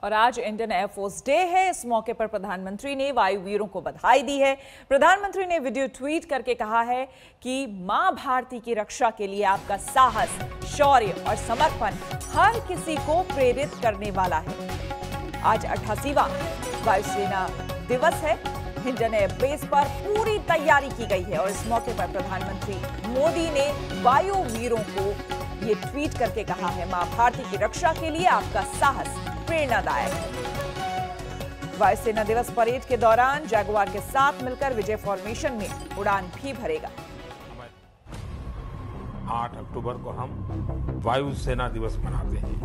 और आज Indian air force day है। इस मौके पर प्रधानमंत्री ने वायुवीरों को बधाई दी है। प्रधानमंत्री ने वीडियो ट्वीट करके कहा है कि मां भारती की रक्षा के लिए आपका साहस, शौर्य और समर्पण हर किसी को प्रेरित करने वाला है। आज 88वां वायुसेना दिवस है। हिंडन एयरबेस पर पूरी तैयारी की गई है और इस मौके पर प्रधानमंत्री मोदी ने वायुवीरों को ये ट्वीट करके कहा है, मां भारती की रक्षा के लिए आपका साहस प्रेरणादायक है। वायुसेना दिवस परेड के दौरान जैगुआर के साथ मिलकर विजय फॉर्मेशन में उड़ान भी भरेगा। 8 अक्टूबर को हम वायुसेना दिवस मनाते हैं।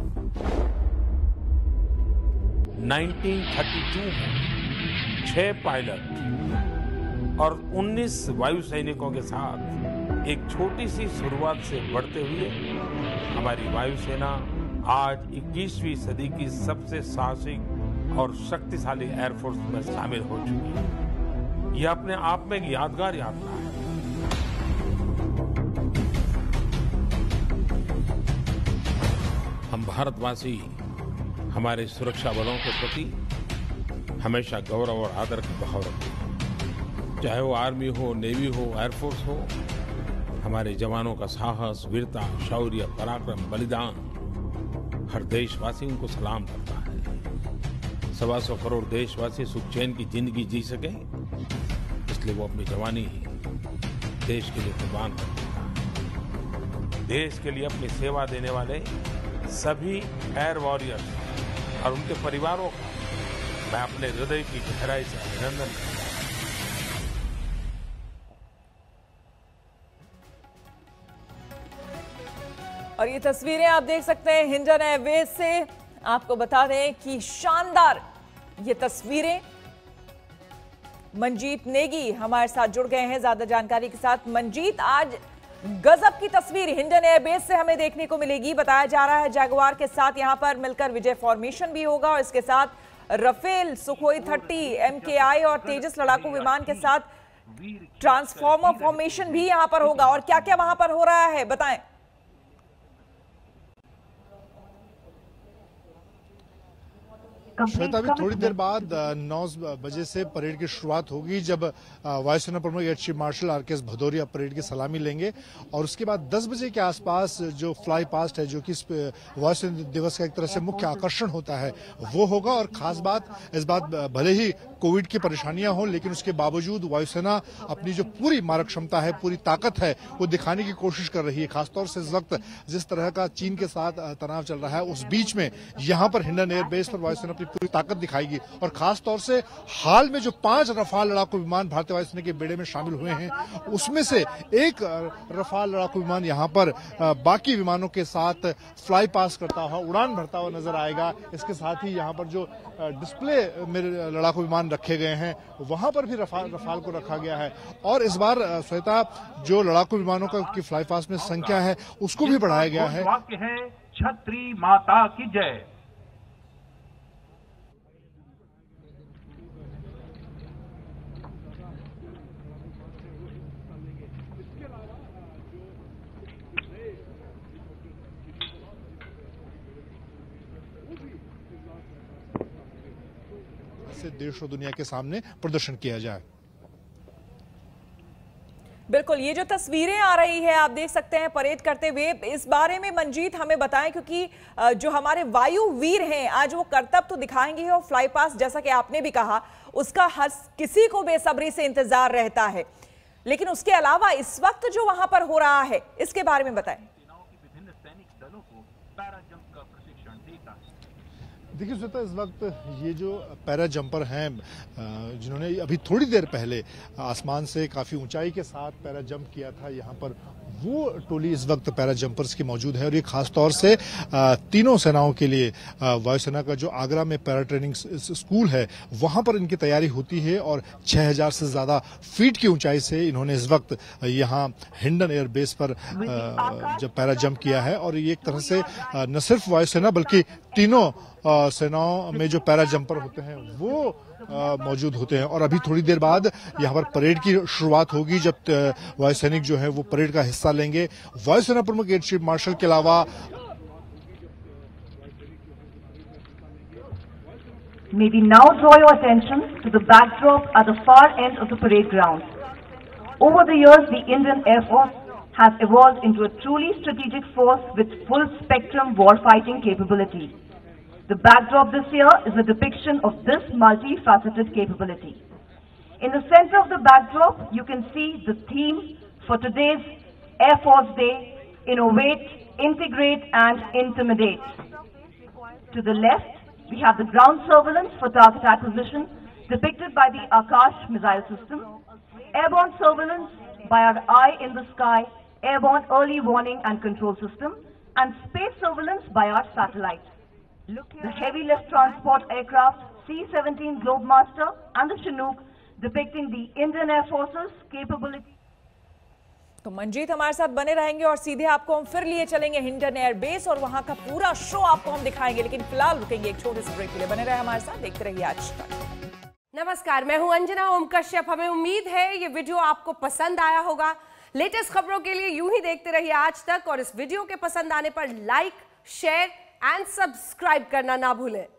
1932 में 6 पायलट और 19 वायु सैनिकों के साथ एक छोटी सी शुरुआत से बढ़ते हुए हमारी वायुसेना आज 21वीं सदी की सबसे साहसिक और शक्तिशाली एयरफोर्स में शामिल हो चुकी है। यह अपने आप में एक यादगार यात्रा है। हम भारतवासी हमारे सुरक्षा बलों के प्रति हमेशा गौरव और आदर का भाव रखते हैं। चाहे वो आर्मी हो, नेवी हो, एयरफोर्स हो, हमारे जवानों का साहस, वीरता, शौर्य, पराक्रम, बलिदान हर देशवासी उनको सलाम करता है। 125 करोड़ देशवासी सुख चैन की जिंदगी जी सके, इसलिए वो अपनी जवानी देश के लिए कुर्बान कर देता है। देश के लिए अपनी सेवा देने वाले सभी एयर वॉरियर्स और उनके परिवारों का मैं अपने हृदय की गहराई से अभिनंदन करता हूं। और ये तस्वीरें आप देख सकते हैं हिंडन एयरबेस से। आपको बता दें कि शानदार ये तस्वीरें। मनजीत नेगी हमारे साथ जुड़ गए हैं ज्यादा जानकारी के साथ। मनजीत, आज गजब की तस्वीर हिंडन एयरबेस से हमें देखने को मिलेगी। बताया जा रहा है जैगुआर के साथ यहां पर मिलकर विजय फॉर्मेशन भी होगा और इसके साथ राफेल, सुखोई 30, MKI और तेजस लड़ाकू विमान के साथ ट्रांसफॉर्मर फॉर्मेशन भी यहां पर होगा। और क्या क्या वहां पर हो रहा है, बताएं। श्वेता, अभी थोड़ी देर बाद 9 बजे से परेड की शुरुआत होगी, जब वायुसेना प्रमुख air chief marshal RKS Bhadauria parade की सलामी लेंगे और उसके बाद 10 बजे के आसपास जो फ्लाई पास्ट है, जो कि वायुसेना दिवस का एक तरह से मुख्य आकर्षण होता है, वो होगा। और खास बात इस बात, भले ही कोविड की परेशानियां हो, लेकिन उसके बावजूद वायुसेना अपनी जो पूरी मारक क्षमता है, पूरी ताकत है, वो दिखाने की कोशिश कर रही है। खासतौर से इस वक्त जिस तरह का चीन के साथ तनाव चल रहा है, उस बीच में यहाँ पर हिंडन एयरबेस पर वायुसेना अपनी पूरी ताकत दिखाएगी। और खास तौर से हाल में जो 5 रफाल लड़ाकू विमान भारतीय वायुसेना के बेड़े में शामिल हुए हैं, उसमें से एक रफाल लड़ाकू विमान यहाँ पर बाकी विमानों के साथ फ्लाई पास करता हुआ, उड़ान भरता हुआ नजर आएगा। इसके साथ ही यहाँ पर जो डिस्प्ले में लड़ाकू विमान रखे गए हैं, वहां पर भी रफाल को रखा गया है। और इस बार श्वेता, जो लड़ाकू विमानों की फ्लाई पास में संख्या है, उसको भी बढ़ाया गया है। छत्री माता की जय। से देश और दुनिया के सामने प्रदर्शन किया जाए। बिल्कुल, ये जो तस्वीरें आ रही है आप देख सकते हैं परेड करते हुए, इस बारे में मंजीत हमें बताएं, क्योंकि जो हमारे वायुवीर हैं आज वो करतब तो दिखाएंगे और फ्लाई पास, जैसा कि आपने भी कहा, उसका हर किसी को बेसब्री से इंतजार रहता है। लेकिन उसके अलावा इस वक्त जो वहां पर हो रहा है, इसके बारे में बताएं। देखिए श्वेता, इस वक्त ये जो पैरा जंपर हैं, जिन्होंने अभी थोड़ी देर पहले आसमान से काफ़ी ऊंचाई के साथ पैरा जंप किया था, यहाँ पर वो टोली इस वक्त पैरा जंपर्स की मौजूद है। और ये खास तौर से तीनों सेनाओं के लिए वायुसेना का जो आगरा में पैरा ट्रेनिंग स्कूल है, वहाँ पर इनकी तैयारी होती है। और 6000 से ज़्यादा फीट की ऊंचाई से इन्होंने इस वक्त यहाँ हिंडन एयरबेस पर जब पैरा जंप किया है। और ये एक तरह से न सिर्फ वायुसेना बल्कि तीनों सेनाओं में जो पैरा जंपर होते हैं वो मौजूद होते हैं। और अभी थोड़ी देर बाद यहाँ पर परेड की शुरुआत होगी, जब वायुसैनिक जो है वो परेड का हिस्सा लेंगे। वायुसेना प्रमुख एयर चीफ मार्शल के अलावा May we now draw your attention to the backdrop at the far end of the parade ground. Over the years, the Indian Air Force has evolved into a truly strategic force with full-spectrum war-fighting capability. The backdrop this year is a depiction of this multifaceted capability. In the center of the backdrop, you can see the theme for today's Air Force Day: Innovate, Integrate and Intimidate. To the left, we have the ground surveillance for target acquisition depicted by the Akash missile system, airborne surveillance by our eye in the sky, airborne early warning and control system, and space surveillance by our satellites. The heavy lift transport aircraft C-17 Globemaster and the Chinook depicting the Indian Air Force's capability. तो मंजीत हमारे साथ बने रहेंगे और सीधे आपको हम फिर लिए चलेंगे हिंडन एयर बेस और वहां का पूरा शो आपको हम दिखाएंगे, लेकिन फिलहाल रुकेंगे एक छोटे से ब्रेक के लिए। बने रहे हमारे साथ, देखते रहिए आज तक। नमस्कार, मैं हूं अंजना ओम कश्यप। हमें उम्मीद है ये वीडियो आपको पसंद आया होगा। लेटेस्ट खबरों के लिए यूं ही देखते रहिए आज तक और इस वीडियो के पसंद आने पर लाइक, शेयर एंड सब्सक्राइब करना ना भूलें।